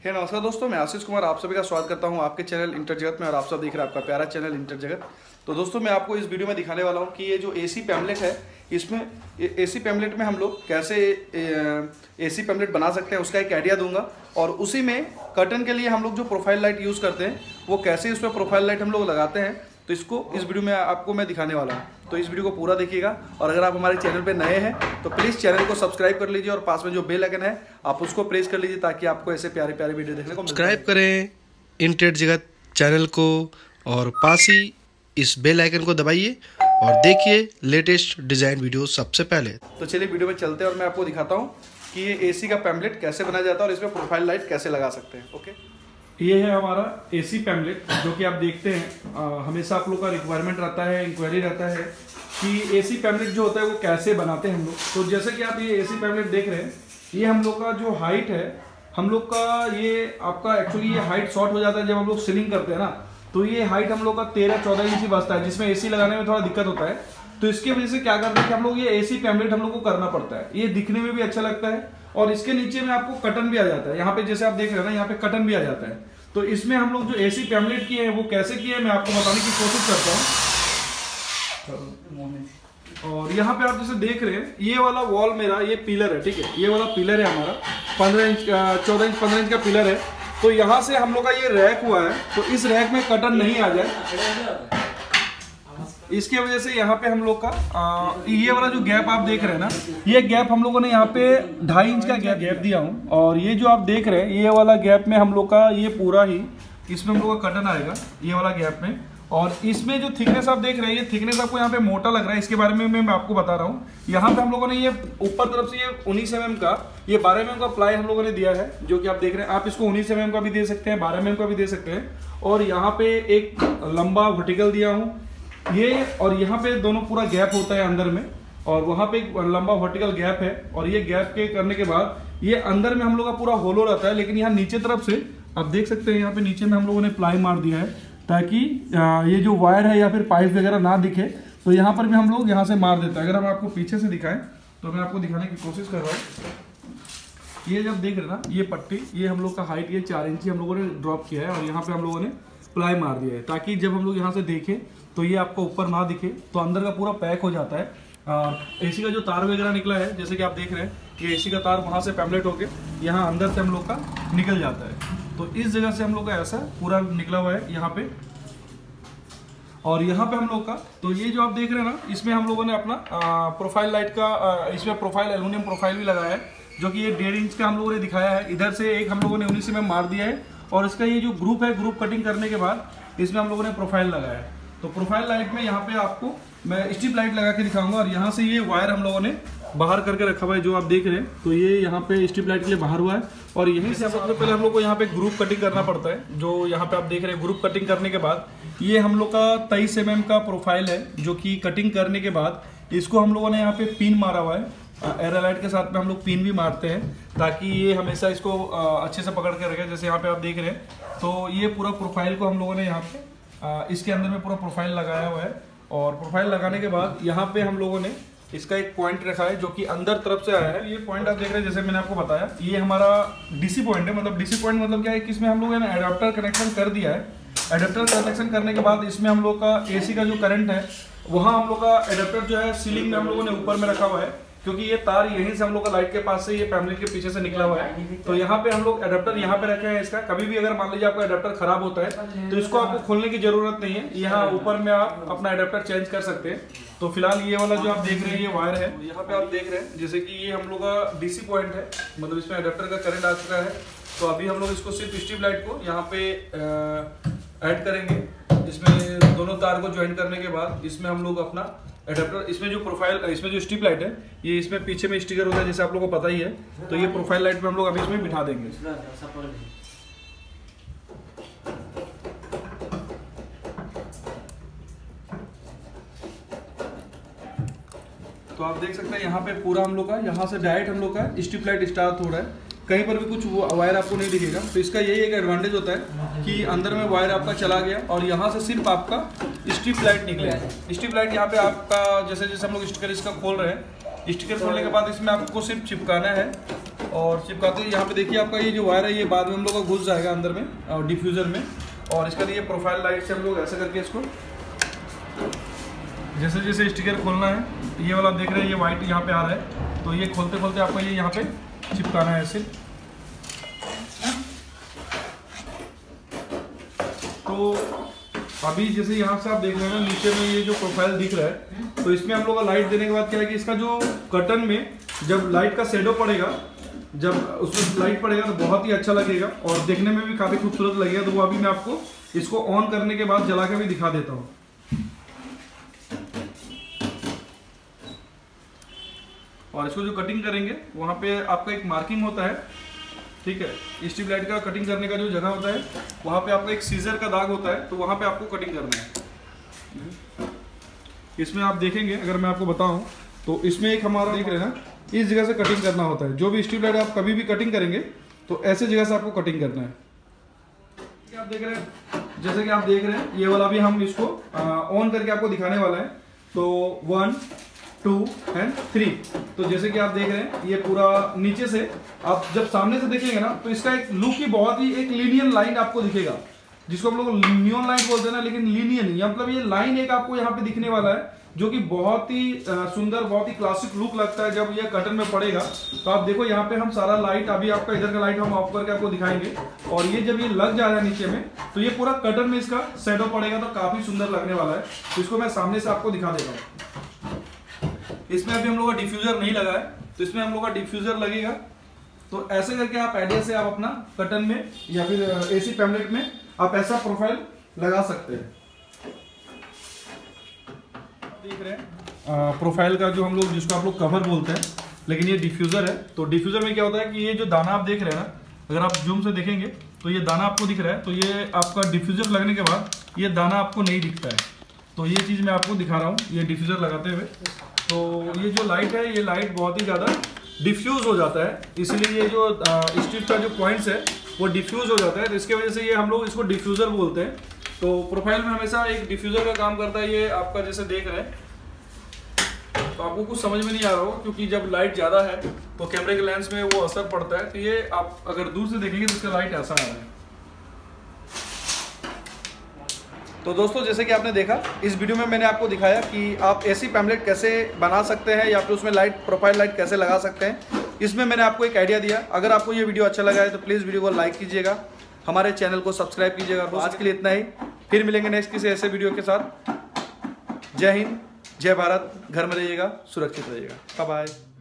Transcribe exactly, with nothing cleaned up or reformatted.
हे नमस्कार दोस्तों, मैं आशीष कुमार आप सभी का स्वागत करता हूं आपके चैनल इंटर जगत में। और आप सब देख रहे हैं आपका प्यारा चैनल इंटर जगत। तो दोस्तों, मैं आपको इस वीडियो में दिखाने वाला हूं कि ये जो एसी पैम्पलेट है, इसमें एसी पैम्पलेट में हम लोग कैसे एसी पैम्पलेट बना सकते हैं उसका एक आइडिया दूंगा। और उसी में कर्टन के लिए हम लोग जो प्रोफाइल लाइट यूज़ करते हैं वो कैसे उसमें प्रोफाइल लाइट हम लोग लगाते हैं, तो इसको इस वीडियो में आपको मैं दिखाने वाला हूँ। तो इस वीडियो को पूरा देखिएगा। और अगर आप हमारे चैनल पे नए हैं तो प्लीज़ चैनल को सब्सक्राइब कर लीजिए और पास में जो बेल आइकन है आप उसको प्रेस कर लीजिए ताकि आपको ऐसे प्यारे प्यारे वीडियो देखने को मिले। सब्सक्राइब करें इंटर जगत चैनल को और पास ही इस बेल आइकन को दबाइए और देखिए लेटेस्ट डिज़ाइन वीडियो सबसे पहले। तो चलिए वीडियो में चलते हैं और मैं आपको दिखाता हूँ कि ये एसी का पैम्पलेट कैसे बनाया जाता है और इसमें प्रोफाइल लाइट कैसे लगा सकते हैं। ओके, ये है हमारा एसी पैम्पलेट जो कि आप देखते हैं। आ, हमेशा आप लोग का रिक्वायरमेंट रहता है, इंक्वायरी रहता है कि एसी पैम्पलेट जो होता है वो कैसे बनाते हैं हम लोग। तो जैसे कि आप ये एसी पैम्पलेट देख रहे हैं, ये हम लोग का जो हाइट है, हम लोग का ये आपका एक्चुअली ये हाइट शॉर्ट हो जाता है जब हम लोग सीलिंग करते हैं ना। तो ये हाइट हम लोग का तेरह चौदह इंच ही बचता है, जिसमें एसी लगाने में थोड़ा दिक्कत होता है। तो इसकी वजह से क्या करते हैं कि हम लोग ये एसी पैम्पलेट हम लोग को करना पड़ता है। ये दिखने में भी अच्छा लगता है और इसके नीचे में आपको कटन भी आ जाता है। यहाँ पे जैसे आप देख रहे हैं ना, यहाँ पे कटन भी आ जाता है। तो इसमें हम लोग जो एसी पैम्पलेट किए हैं वो कैसे किए हैं मैं आपको बताने की कोशिश करता हूँ। और यहाँ पे आप जैसे देख रहे हैं, ये वाला वॉल मेरा ये पिलर है, ठीक है। ये वाला पिलर है हमारा पंद्रह इंच चौदह इंच पंद्रह इंच का पिलर है। तो यहाँ से हम लोग का ये रैक हुआ है, तो इस रैक में कटन नहीं आ जाए, इसकी वजह से यहाँ पे हम लोग का आ, ये वाला जो गैप आप देख रहे हैं ना, ये गैप हम लोगों ने यहाँ पे ढाई इंच का गैप गैप दिया हूँ। और ये जो आप देख रहे हैं, ये वाला गैप में हम लोग का ये पूरा ही इसमें हम लोग का कटन आएगा ये वाला गैप में। और इसमें जो थिकनेस आप देख रहे हैं, ये थिकनेस आपको यहाँ पे मोटा लग रहा है, इसके बारे में मैं आपको बता रहा हूँ। यहाँ पे हम लोगों ने ये ऊपर तरफ से ये उन्नीस एम एम का ये बारह एम एम का प्लाई हम लोगों ने दिया है, जो कि आप देख रहे हैं। आप इसको उन्नीस एम एम का भी दे सकते हैं, बारह एम एम का भी दे सकते हैं। और यहाँ पे एक लंबा वर्टिकल दिया हूँ ये, और यहाँ पे दोनों पूरा गैप होता है अंदर में, और वहाँ पे एक लंबा वर्टिकल गैप है। और ये गैप के करने के बाद ये अंदर में हम लोग का पूरा होलो रहता है। लेकिन यहाँ नीचे तरफ से आप देख सकते हैं, यहाँ पे नीचे में हम लोगों ने प्लाई मार दिया है ताकि ये जो वायर है या फिर पाइप वगैरह ना दिखे। तो यहाँ पर भी हम लोग यहाँ से मार देते हैं। अगर हम आपको पीछे से दिखाएं तो मैं आपको दिखाने की कोशिश कर रहा हूँ। ये जब देख रहे ना, ये पट्टी, ये हम लोग का हाइट ये चार इंची हम लोगों ने ड्रॉप किया है और यहाँ पे हम लोगों ने प्लाई मार दिया है ताकि जब हम लोग यहाँ से देखें तो ये आपको ऊपर ना दिखे, तो अंदर का पूरा पैक हो जाता है। एसी का जो तार वगैरह निकला है, जैसे कि आप देख रहे हैं, ये एसी का तार वहाँ से पैम्पलेट होके यहाँ अंदर से हम लोग का निकल जाता है। तो इस जगह से हम लोग का ऐसा पूरा निकला हुआ है यहाँ पे। और यहाँ पे हम लोग का, तो ये जो आप देख रहे हैं ना, इसमें हम लोगों ने अपना प्रोफाइल लाइट का आ, इसमें प्रोफाइल एल्यूमिनियम प्रोफाइल भी लगाया है, जो कि ये डेढ़ इंच का हम लोगों ने दिखाया है। इधर से एक हम लोगों ने उन्नीस में मार दिया है। और इसका ये जो ग्रुप है, ग्रुप कटिंग करने के बाद इसमें हम लोगों ने प्रोफाइल लगाया है। तो प्रोफाइल लाइट में यहाँ पे आपको मैं स्ट्रिप लाइट लगा के दिखाऊंगा। और यहाँ से ये वायर हम लोगों ने बाहर करके रखा हुआ है, जो आप देख रहे हैं। तो ये यहाँ पे स्ट्रिप लाइट के लिए बाहर हुआ है। और यहीं से सबसे पहले हम लोग को यहाँ पे ग्रुप कटिंग करना पड़ता है, जो यहाँ पे आप देख रहे हैं। ग्रुप कटिंग करने के बाद ये हम लोग का तेईस एम एम का प्रोफाइल है, जो कि कटिंग करने के बाद इसको हम लोगों ने यहाँ पे पिन मारा हुआ है। एरालाइट के साथ में हम लोग पिन भी मारते हैं ताकि ये हमेशा इसको अच्छे से पकड़ के रखे। जैसे यहाँ पे आप देख रहे हैं, तो ये पूरा प्रोफाइल को हम लोगों ने यहाँ पे इसके अंदर में पूरा प्रोफाइल लगाया हुआ है। और प्रोफाइल लगाने के बाद यहाँ पे हम लोगों ने इसका एक पॉइंट रखा है, जो कि अंदर तरफ से आया है। ये पॉइंट आप देख रहे हैं, जैसे मैंने आपको बताया, ये हमारा डीसी पॉइंट है। मतलब डीसी पॉइंट मतलब क्या है कि इसमें हम लोगों ने एडाप्टर कनेक्शन कर दिया है। एडाप्टर कनेक्शन करने के बाद इसमें हम लोग का एसी का जो करंट है, वहाँ हम लोग का एडाप्टर जो है सीलिंग में हम लोगों ने ऊपर में रखा हुआ है, क्योंकि ये तार यहीं से हम लोग का लाइट के पास से ये पैम्पलेट के पीछे से निकला हुआ है। तो यहाँ पे हम लोग एडाप्टर यहाँ पे रखे हैं इसका। कभी भी अगर मान लीजिए आपका एडाप्टर खराब होता है तो इसको आपको खोलने की जरूरत नहीं है, यहाँ ऊपर में आप अपना एडाप्टर चेंज कर सकते हैं। तो फिलहाल ये वाला जो आप देख रहे हैं ये वायर है, यहाँ पे आप देख रहे हैं जैसे कि ये हम लोग का डीसी पॉइंट है, मतलब इसमें एडाप्टर का करंट आ चुका है। तो अभी हम लोग इसको सिर्फ स्ट्रिप लाइट को यहाँ पे ऐड करेंगे। इसमें दोनों तार को ज्वाइन करने के बाद इसमें हम लोग अपना एडाप्टर, इसमें जो प्रोफाइल, इसमें जो स्ट्रिप लाइट है, ये इसमें पीछे में स्टिकर होता है, जैसे आप लोगों को पता ही है। तो ये प्रोफाइल लाइट में हम लोग अभी इसमें बिठा देंगे। तो आप देख सकते हैं यहाँ पे पूरा हम लोग का, यहाँ से डायरेक्ट हम लोग का स्ट्रिप लाइट स्टार्ट हो रहा है। कहीं पर भी कुछ वायर आपको नहीं दिखेगा। तो इसका यही एक एडवांटेज होता है कि अंदर में वायर आपका चला गया और यहाँ से सिर्फ आपका स्ट्रिप लाइट निकलेगा। स्ट्रिप लाइट यहाँ पे आपका, जैसे जैसे हम लोग स्टिकर इसका खोल रहे हैं, स्टिकर खोलने के बाद इसमें आपको सिर्फ चिपकाना है और चिपकाते हैं। यहाँ पे देखिए आपका ये जो वायर है ये बाद में हम लोग का घुस जाएगा अंदर में और डिफ्यूज़र में। और इसका ये प्रोफाइल लाइट से हम लोग ऐसे करके इसको जैसे जैसे स्टिकर खोलना है, ये वाला देख रहे हैं ये वाइट यहाँ पे आ रहा है, तो ये खोलते खोलते आपको ये यहाँ पे चिपकाना है ऐसे। तो अभी जैसे यहाँ से आप देख रहे हैं ना नीचे में ये जो प्रोफाइल दिख रहा है, तो इसमें हम लोग का लाइट देने के बाद क्या है कि इसका जो कर्टन में जब लाइट का शेडो पड़ेगा, जब उसमें लाइट पड़ेगा तो बहुत ही अच्छा लगेगा और देखने में भी काफ़ी खूबसूरत लगेगा। तो वो अभी मैं आपको इसको ऑन करने के बाद जला के भी दिखा देता हूँ। और इसको जो कटिंग करेंगे वहाँ पे आपका एक मार्किंग होता है, ठीक है। स्ट्रिप लाइट का कटिंग करने का जो जगह होता है वहाँ पे आपका एक सीजर का दाग होता है, तो वहाँ पे आपको कटिंग करना है। इसमें आप देखेंगे अगर मैं आपको बताऊं तो इसमें एक हमारा देख रहे हैं ना, इस जगह से कटिंग करना होता है। जो भी स्ट्रिप लाइट आप कभी भी कटिंग करेंगे तो ऐसे जगह से आपको कटिंग करना है। आप देख रहे हैं जैसे कि आप देख रहे हैं ये वाला भी हम इसको ऑन करके आपको दिखाने वाला है। तो वन टू एंड थ्री। तो जैसे कि आप देख रहे हैं ये पूरा नीचे से आप जब सामने से देखेंगे ना तो इसका एक लुक ही बहुत ही एक लीनियन लाइन आपको दिखेगा, जिसको हम लोग नियॉन लाइन बोलते हैं ना, लेकिन लीनियन ही मतलब ये लाइन एक आपको यहाँ पे दिखने वाला है जो कि बहुत ही सुंदर, बहुत ही क्लासिक लुक लगता है जब ये कर्टन में पड़ेगा। तो आप देखो यहाँ पे हम सारा लाइट, अभी आपका इधर का लाइट हम ऑफ करके आपको दिखाएंगे और ये जब ये लग जाएगा नीचे में तो ये पूरा कर्टन में इसका शेडो पड़ेगा तो काफी सुंदर लगने वाला है। तो इसको मैं सामने से आपको दिखा देता हूँ। इसमें अभी हम लोग का डिफ्यूजर नहीं लगा है, तो इसमें हम लोग का डिफ्यूजर लगेगा। तो ऐसे करके आप आइडिया से आप अपना कर्टन में या फिर एसी पैम्फलेट में आप ऐसा प्रोफाइल लगा सकते हैं। देख रहे हैं प्रोफाइल का जो हम लोग जिसको आप लोग कवर बोलते हैं, लेकिन ये डिफ्यूजर है। तो डिफ्यूजर में क्या होता है कि ये जो दाना आप देख रहे हैं ना, अगर आप जूम से देखेंगे तो ये दाना आपको दिख रहा है, तो ये आपका डिफ्यूजर लगने के बाद ये दाना आपको नहीं दिखता है। तो ये चीज़ मैं आपको दिखा रहा हूँ ये डिफ्यूजर लगाते हुए। तो ये जो लाइट है ये लाइट बहुत ही ज़्यादा डिफ्यूज हो जाता है, इसलिए ये जो स्ट्रिप का जो पॉइंट्स है वो डिफ्यूज हो जाता है, तो इसके वजह से ये हम लोग इसको डिफ्यूज़र बोलते हैं। तो प्रोफाइल में हमेशा एक डिफ्यूज़र का काम करता है। ये आपका जैसे देख रहे हैं तो आपको कुछ समझ में नहीं आ रहा हो क्योंकि जब लाइट ज़्यादा है तो कैमरे के लेंस में वो असर पड़ता है। तो ये आप अगर दूर से देखेंगे तो इसका लाइट ऐसा आ रहा है। तो दोस्तों जैसे कि आपने देखा इस वीडियो में मैंने आपको दिखाया कि आप एसी पैम्फलेट कैसे बना सकते हैं या फिर उसमें लाइट प्रोफाइल लाइट कैसे लगा सकते हैं। इसमें मैंने आपको एक आइडिया दिया। अगर आपको ये वीडियो अच्छा लगा है तो प्लीज़ वीडियो को लाइक कीजिएगा, हमारे चैनल को सब्सक्राइब कीजिएगा। तो आज के लिए इतना ही, फिर मिलेंगे नेक्स्ट किसी ऐसे वीडियो के साथ। जय हिंद, जय भारत, घर में रहिएगा, सुरक्षित रहिएगा, बाय बाय।